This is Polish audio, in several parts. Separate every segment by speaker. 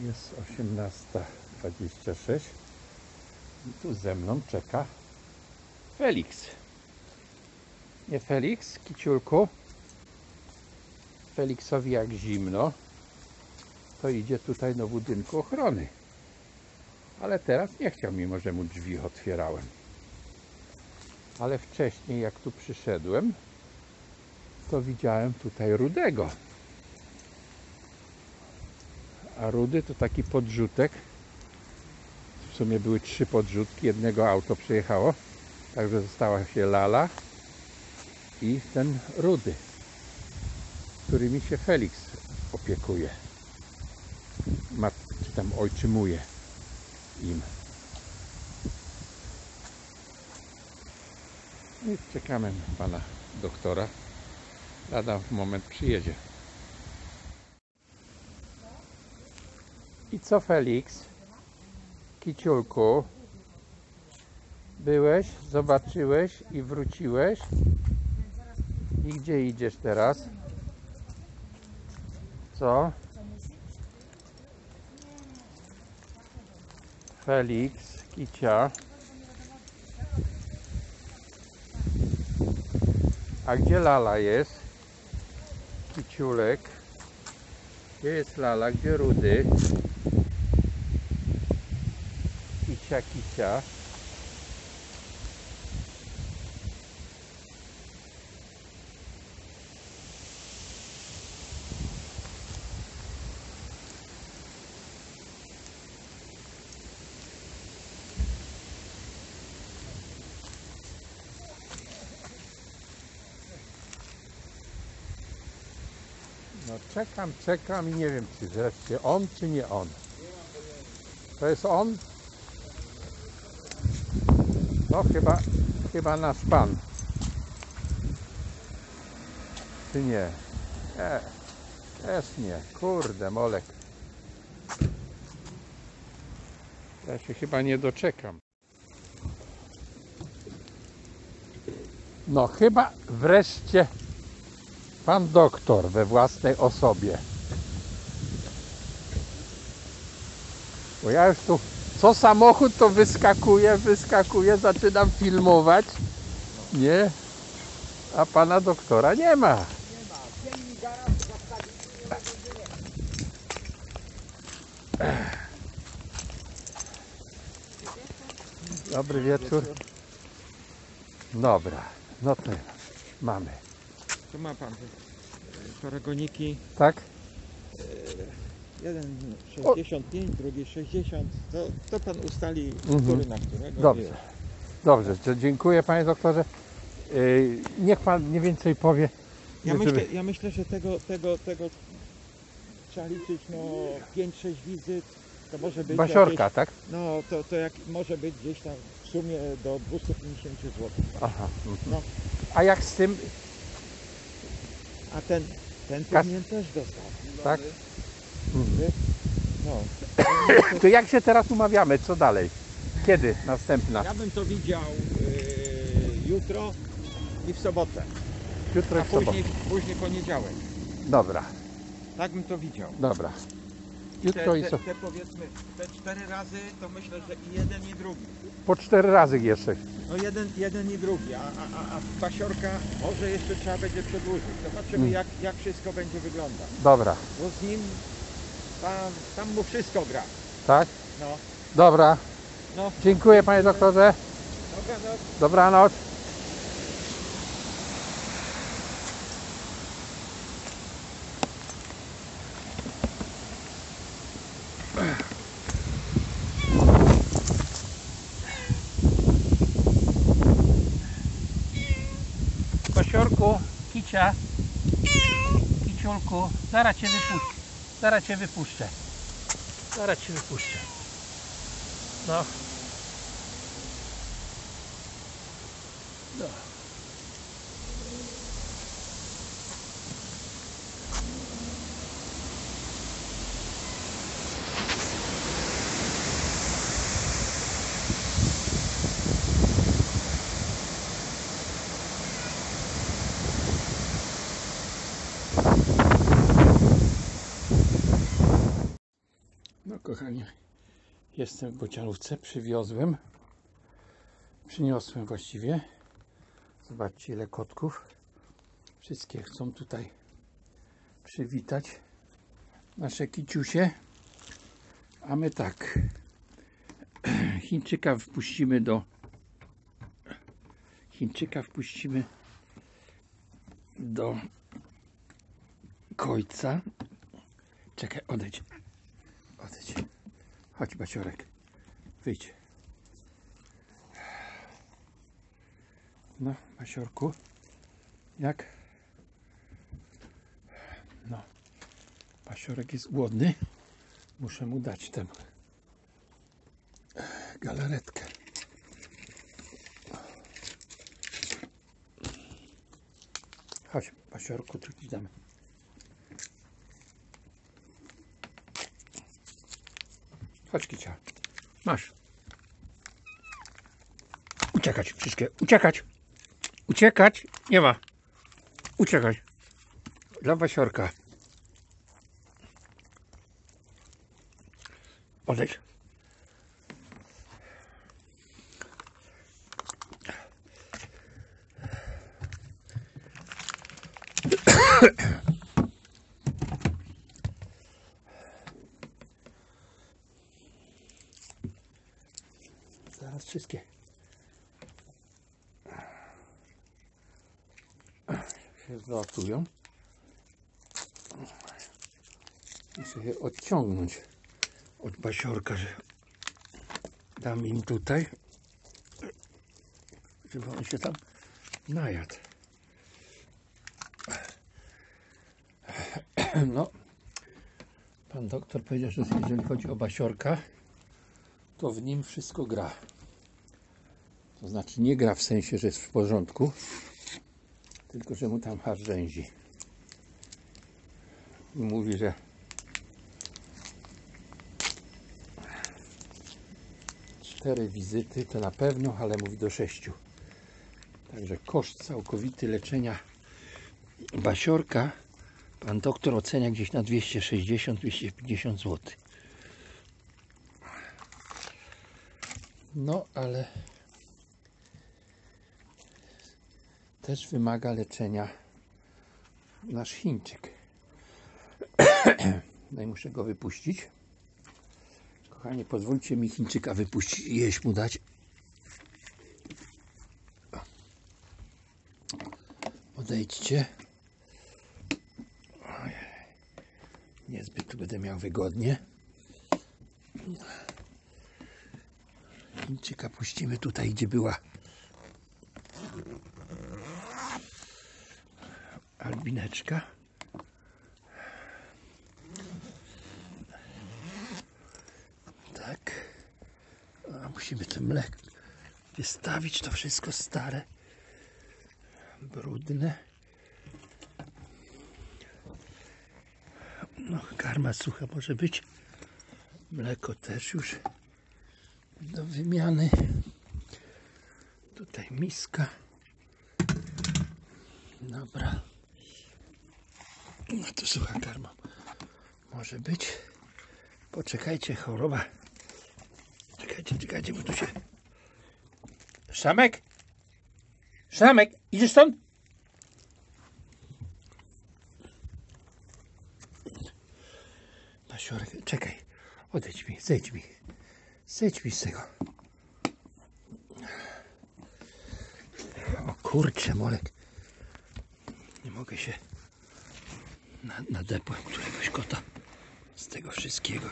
Speaker 1: Jest 18:26 i tu ze mną czeka Felix. Nie Felix, kiciulku? Felixowi jak zimno, to idzie tutaj do budynku ochrony. Ale teraz nie chciał, mimo że mu drzwi otwierałem. Ale wcześniej, jak tu przyszedłem, to widziałem tutaj Rudego. A Rudy to taki podrzutek. W sumie były 3 podrzutki, jednego auto przyjechało. Także została się Lala i ten Rudy, którymi się Felix opiekuje. Czy tam ojczymuje im. I czekamy na pana doktora. Lada w moment przyjedzie. I co, Felix? Kiciulku? Byłeś, zobaczyłeś i wróciłeś? I gdzie idziesz teraz? Co? Felix, kicia. A gdzie Lala jest? Kiciulek. Gdzie jest Lala? Gdzie Rudy? Kicia, kicia. No czekam i nie wiem, czy wreszcie on, czy nie on. To jest on? No chyba nasz pan. Czy nie? Też nie. Kurde, Molek. Ja się chyba nie doczekam. No chyba wreszcie pan doktor we własnej osobie. Bo ja już tu co samochód to wyskakuje, zaczynam filmować. Nie? A pana doktora nie ma. Dobry wieczór. Dobra, no to mamy.
Speaker 2: Tu ma pan paragoniki.
Speaker 1: Tak?
Speaker 2: Jeden 65, drugi 60. To pan ustali, który na którego.
Speaker 1: Dobrze. Dobrze, to dziękuję panie doktorze. Niech pan mniej więcej powie.
Speaker 2: Ja myślę, że tego trzeba liczyć 5-6 wizyt. To może być
Speaker 1: Basiorka,
Speaker 2: jakieś,
Speaker 1: tak?
Speaker 2: No to jak może być gdzieś tam w sumie do 250 zł.
Speaker 1: Aha.
Speaker 2: No.
Speaker 1: A jak z tym?
Speaker 2: A ten powinien też dostać.
Speaker 1: Tak?
Speaker 2: No.
Speaker 1: To jak się teraz umawiamy? Co dalej? Kiedy następna?
Speaker 2: Ja bym to widział jutro i w sobotę.
Speaker 1: Jutro
Speaker 2: A
Speaker 1: i w sobotę.
Speaker 2: później poniedziałek.
Speaker 1: Dobra,
Speaker 2: Tak bym to widział.
Speaker 1: dobra. Jutro i
Speaker 2: Te
Speaker 1: sobotę.
Speaker 2: powiedzmy, te 4 razy to myślę, że i jeden i drugi.
Speaker 1: Po 4 razy jeszcze.
Speaker 2: No jeden i drugi, a basiorka może jeszcze trzeba będzie przedłużyć. Zobaczymy jak wszystko będzie wyglądać.
Speaker 1: Dobra,
Speaker 2: Bo z nim tam mu wszystko gra.
Speaker 1: tak?
Speaker 2: No,
Speaker 1: Dobra.
Speaker 2: no,
Speaker 1: Dziękuję panie doktorze.
Speaker 2: dobra, no.
Speaker 1: Dobranoc. Basiorku, kicia, kiciulku, zaraz cię wypuszczę. Zaraz cię wypuszczę. Zaraz cię wypuszczę. No. No. kochani, jestem w bocianówce, przyniosłem właściwie. Zobaczcie, ile kotków. Wszystkie chcą tutaj przywitać nasze kiciusie. A my tak, Chińczyka wpuścimy do końca. Czekaj, odejdź. Chodź, Basiorek, wyjdź. No, Basiorku, jak? No, Basiorek jest głodny. Muszę mu dać tę galaretkę. Chodź, Basiorku, tu ci damy. Chodź, kicia. Masz. Uciekać wszystkie. Uciekać. Nie ma. Uciekać. Dla Basiorka. Odejdź. Zaraz wszystkie się zlatują. Muszę je odciągnąć od Basiorka, że dam im tutaj, żeby on się tam najadł. No, pan doktor powiedział, że jeżeli chodzi o Basiorka, to w nim wszystko gra. To znaczy nie gra w sensie, że jest w porządku, tylko że mu tam aż rzęzi. I mówi, że cztery wizyty to na pewno, ale mówi do 6. Także koszt całkowity leczenia Basiorka pan doktor ocenia gdzieś na 260-250 zł. No, ale też wymaga leczenia nasz Chińczyk. No i muszę go wypuścić. Kochanie, pozwólcie mi Chińczyka wypuścić i jeść mu dać. Odejdźcie. Niezbyt tu będę miał wygodnie. Chińczyka puścimy tutaj, gdzie była Albineczka. Tak. A musimy to mleko wystawić, to wszystko stare, brudne. No, karma sucha może być. Mleko też już do wymiany. Tutaj miska. Dobra. No to sucha karma może być. Poczekajcie, choroba. Czekajcie, bo tu się... Szamek, idziesz stąd? Basiorek, czekaj, odejdź mi, zejdź mi z tego. O kurczę, Molek, nie mogę się nadepłem któregoś kota z tego wszystkiego.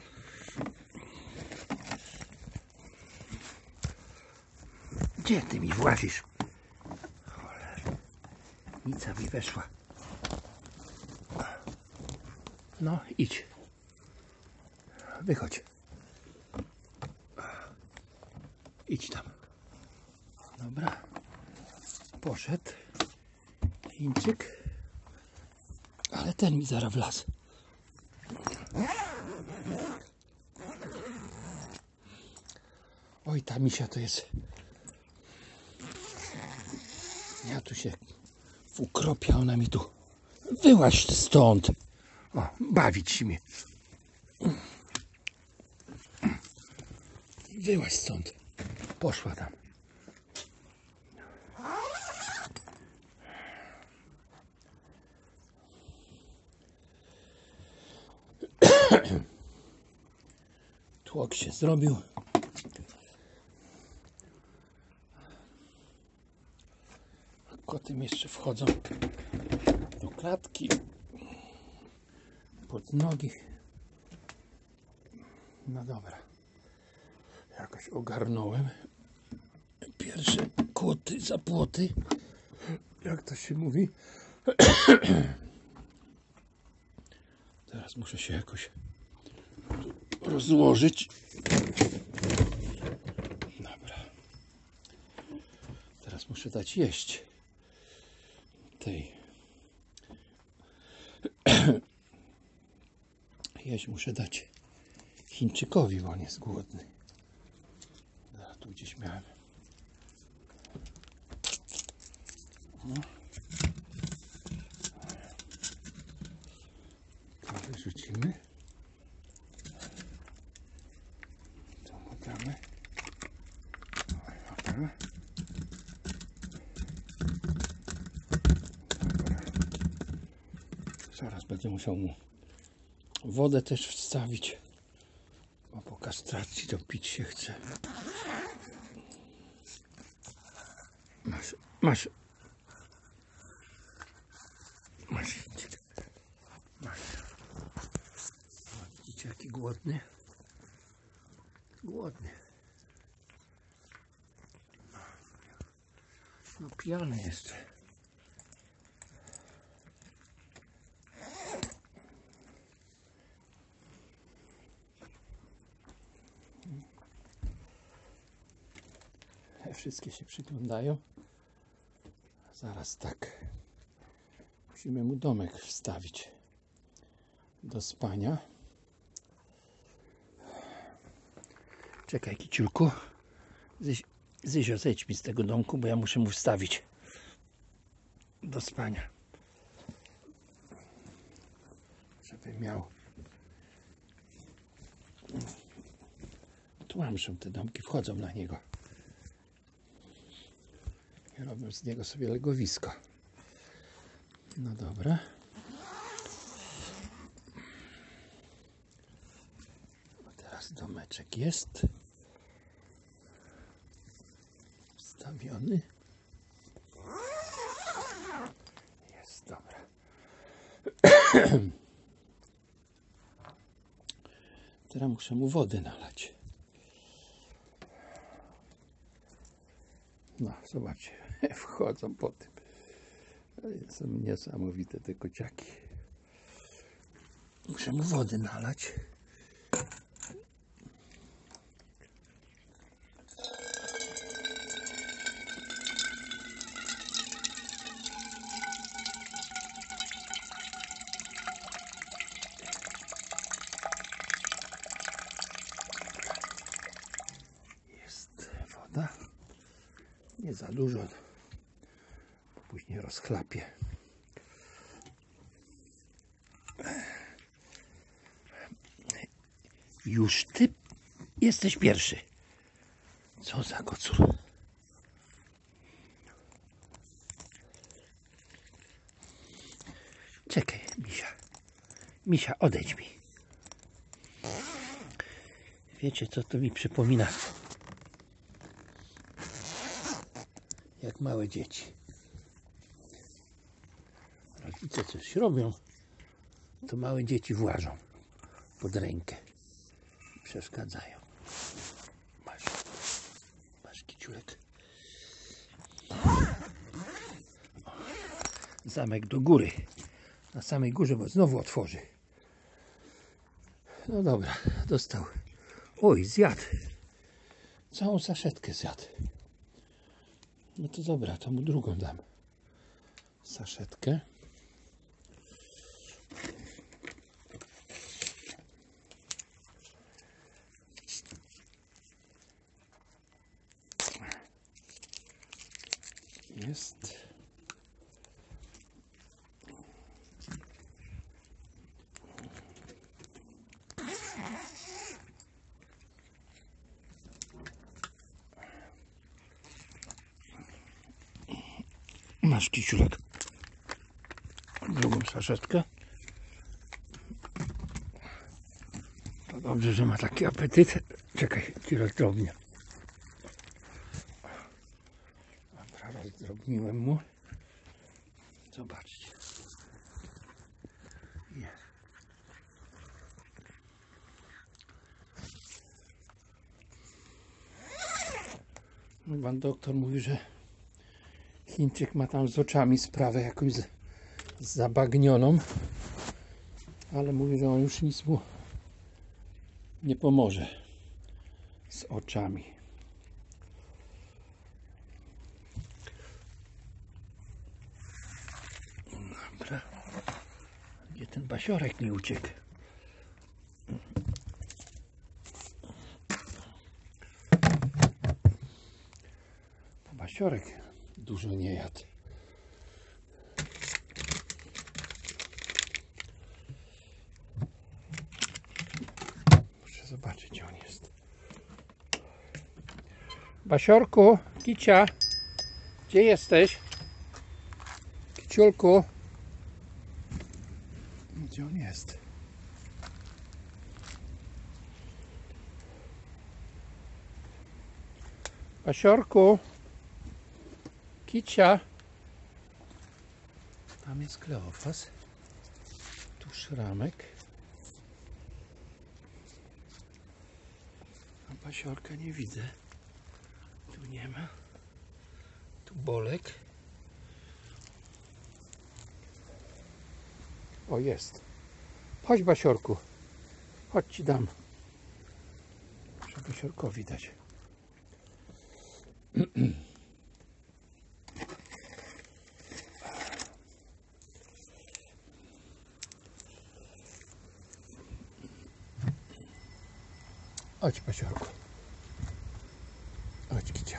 Speaker 1: Gdzie ty mi włazisz? Cholera, nica mi weszła. No, idź. Wychodź. Idź tam. Dobra. Poszedł Chińczyk. Ale ten mi zaraz wlazł. Oj, ta misia to jest... Ja tu się ukropia, ona mi tu... Wyłaź stąd. O, bawić się mnie. Wyłaź stąd. Poszła tam. Tłok się zrobił. Koty mi jeszcze wchodzą do klatki, pod nogi. No dobra. Jakoś ogarnąłem. Pierwsze koty za płoty. Jak to się mówi? Teraz muszę się jakoś rozłożyć. Dobra. Teraz muszę dać jeść tej. Jeść muszę dać Chińczykowi, bo on jest głodny. Zaraz tu gdzieś miałem. No. To wyrzucimy. To mu damy. Dobra. Zaraz będę musiał mu wodę też wstawić, bo po kastracji to pić się chce. Masz. Masz. Widzicie, jaki głodny? Głodny. No pijany jest. Wszystkie się przyglądają. Zaraz tak. Musimy mu domek wstawić do spania. Czekaj, kiciulku. Zyzio, zejdź mi z tego domku, bo ja muszę mu wstawić do spania. Żeby miał. Tłamszą te domki, wchodzą na niego. I robią z niego sobie legowisko. No dobra. Teraz domeczek jest wstawiony. Jest, dobra. Teraz muszę mu wody nalać. No, zobaczcie, wchodzą po tym. Są niesamowite te kociaki. Muszę mu wody nalać. Jest woda. Nie za dużo, bo później rozchlapie. Już ty jesteś pierwszy. Co za kocur. Czekaj, Misia. Misia, odejdź mi. Wiecie, co to mi przypomina? Jak małe dzieci. Rodzice coś robią, to małe dzieci włażą pod rękę. Przeszkadzają. Masz kiciulek. Zamek do góry. Na samej górze, bo znowu otworzy. No dobra, dostał. Oj, zjadł. Całą saszetkę zjadł. No to dobra, to mu drugą dam. Saszetkę. Jest. Masz, Kiciulek. Drugą saszetkę. To dobrze, że ma taki apetyt. Czekaj, Kiciulek drobnie. Dobra, rozdrobniłem mu. Zobaczcie. Jest. Pan doktor mówi, że Chińczyk ma tam z oczami sprawę jakąś zabagnioną, ale mówi, że on już nic mu nie pomoże z oczami. Dobra. Gdzie ten basiorek mi uciekł? Basiorek dużo nie jadł. Muszę zobaczyć, gdzie on jest. Basiorku, Kicia, gdzie jesteś? Kiciulku, gdzie on jest? Basiorku, Kicia. Tam jest Kleofas. Tu szramek. A basiorka nie widzę. Tu nie ma. Tu Bolek. O, jest. Chodź, basiorku. Chodź, ci dam. Muszę basiorkowi dać. Chodź, basiorku. Chodź, Kicia.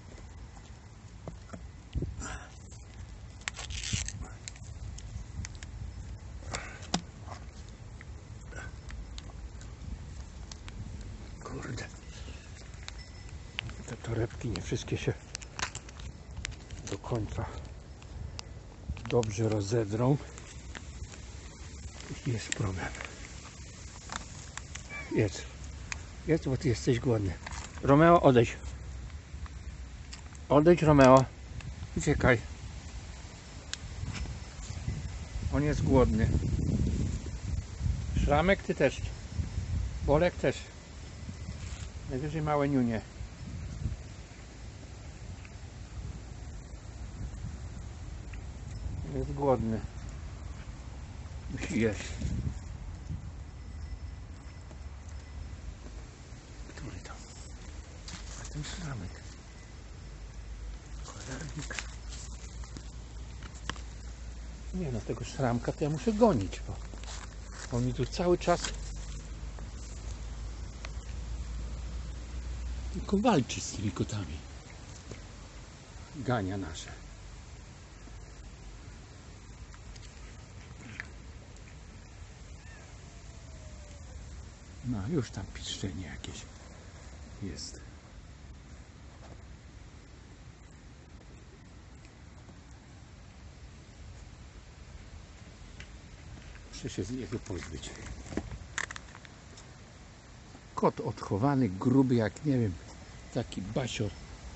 Speaker 1: Kurde. Te torebki nie wszystkie się do końca dobrze rozedrą. Jest problem. Jedz. Jedz, bo ty jesteś głodny. Romeo, odejdź. Odejdź, Romeo. Uciekaj. On jest głodny. Szramek, ty też. Bolek też. Najwyżej małe niunie. Jest głodny. Musi jeść. Który tam? A ten szramek. Cholernik. Nie no, tego szramka to ja muszę gonić, bo on mi tu cały czas tylko walczy z tymi kotami. Gania nasze. No, już tam piszczenie jakieś jest. Muszę się z niego pozbyć. Kot odchowany, gruby jak nie wiem, taki basior.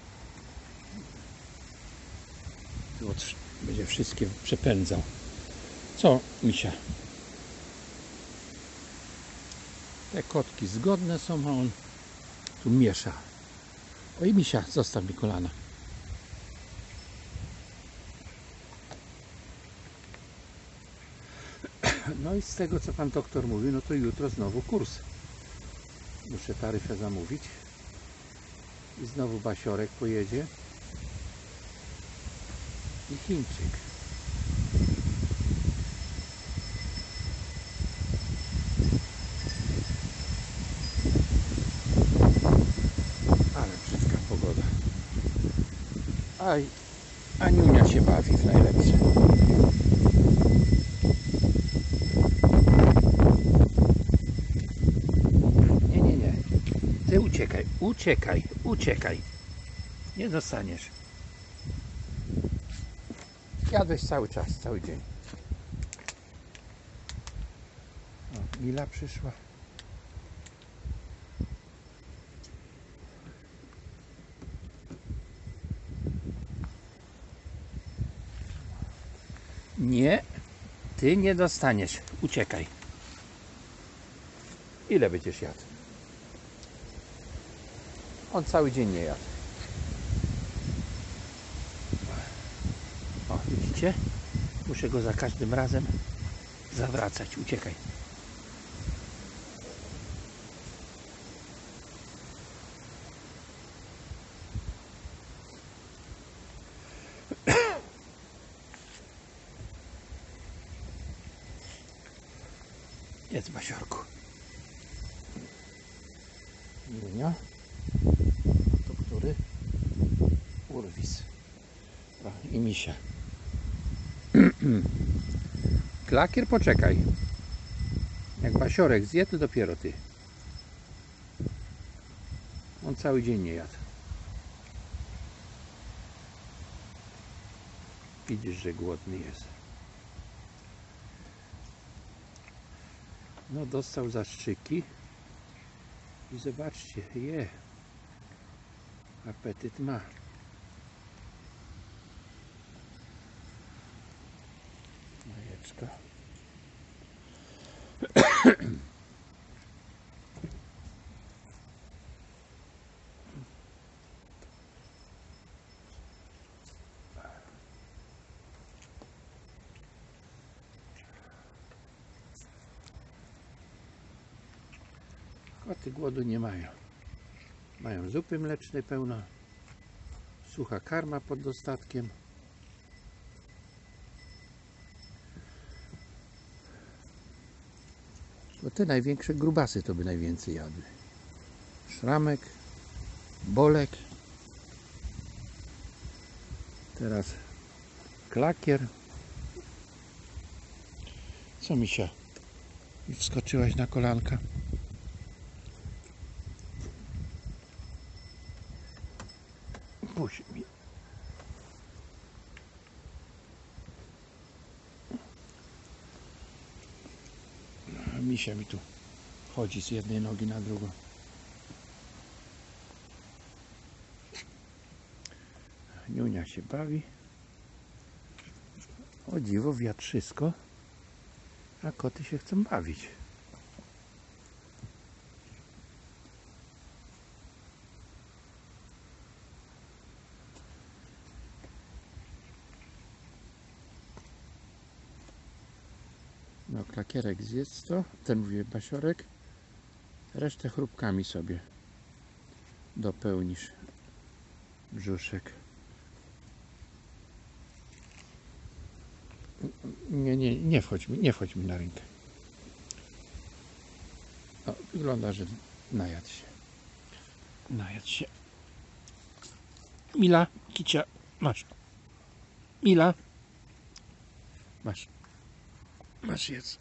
Speaker 1: Będzie wszystkie przepędzał. Co, misia? Te kotki zgodne są, a on tu miesza. Oj, misia, zostaw mi kolana. No i z tego, co pan doktor mówi, no to jutro znowu kurs. Muszę taryfę zamówić. I znowu basiorek pojedzie. I Chińczyk. Ale brzydka pogoda. Aj, Aniunia się bawi w najlepsze. Nie. Ty uciekaj, uciekaj. Nie dostaniesz. Jadłeś cały czas, cały dzień. O, Mila przyszła. Nie, ty nie dostaniesz. Uciekaj. Ile będziesz jadł? On cały dzień nie jadł. O, widzicie? Muszę go za każdym razem zawracać. Uciekaj. Jedz, Basiorku. Junia. To który? Urwis. O, i Misia. Klakier, poczekaj. Jak Basiorek zje, to dopiero ty. On cały dzień nie jadł. Widzisz, że głodny jest. No, dostał zastrzyki. I zobaczcie, je. Apetyt ma. Jajeczka. Koty głodu nie mają. Mają zupy mlecznej pełno. Sucha karma pod dostatkiem. Bo te największe grubasy to by najwięcej jadły. Szramek, bolek. Teraz klakier. Co, Misia? I wskoczyłaś na kolanka? Puść mi. Misia mi tu chodzi z jednej nogi na drugą. Niunia się bawi. O dziwo, wiatrzysko, a koty się chcą bawić. No, klakierek zjedz to, ten mówi Basiorek, resztę chrupkami sobie dopełnisz brzuszek. Nie wchodź mi na rękę. O, wygląda, że najadł się. Najadł się. Mila, kicia, masz. Mila, masz. Masz, jedz.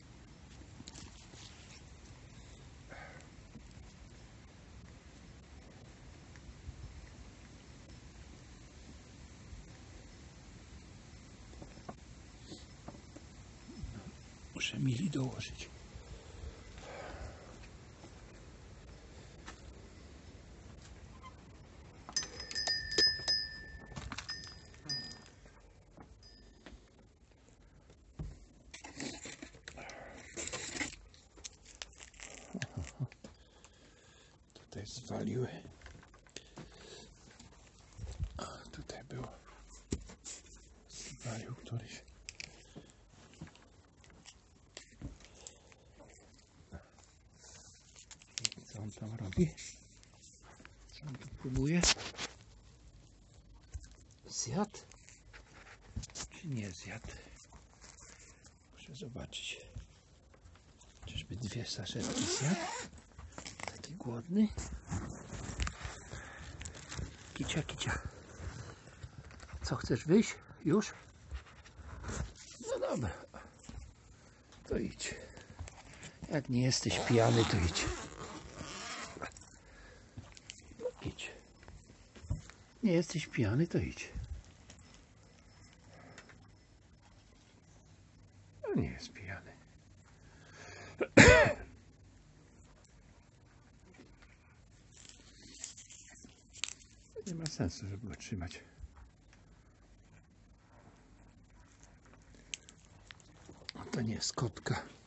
Speaker 1: Muszę Mili dołożyć. Tutaj zwaliły. A tutaj było. Zwalił któryś. Co on tam robi? Co on tu próbuje? Zjadł? Czy nie zjadł? Muszę zobaczyć. Czyżby 2 saszetki zjadł? Taki głodny? Kicia, kicia. Co, chcesz wyjść? Już? No dobra. To idź. Jak nie jesteś pijany, to idź. Idź. Nie jesteś pijany, to idź. Nie ma sensu, żeby go trzymać. To nie jest kotka.